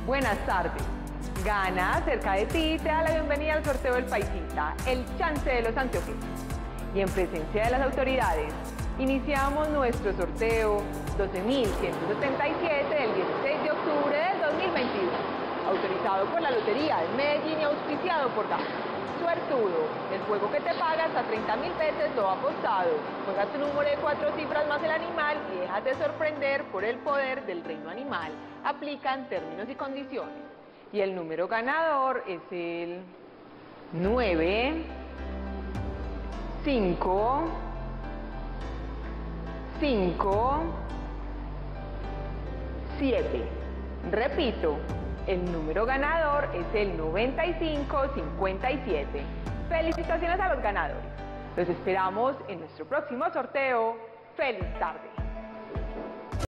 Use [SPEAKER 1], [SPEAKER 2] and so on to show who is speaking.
[SPEAKER 1] Buenas tardes. Gana cerca de ti te da la bienvenida al sorteo del Paisita, el chance de los antioqueños. Y en presencia de las autoridades, iniciamos nuestro sorteo 12.177 del 16 de octubre del 2022, autorizado por la Lotería de Medellín y auspiciado por GAN. Suertudo, el juego que te paga hasta 30.000 veces lo apostado. Juega tu número de 4 cifras más el animal y déjate sorprender por el poder del reino animal. Aplican términos y condiciones. Y el número ganador es el 9, 5, 5, 7. Repito, el número ganador es el 9557. Felicitaciones a los ganadores. Los esperamos en nuestro próximo sorteo. ¡Feliz tarde!